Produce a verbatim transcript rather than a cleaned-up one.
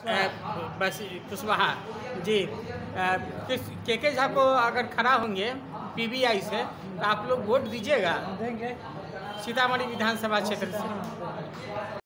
बस कुशवाहा जी। के के झा को अगर खड़ा होंगे पीबीआई से तो आप लोग वोट दीजिएगा देंगे। सीतामढ़ी विधानसभा क्षेत्र से।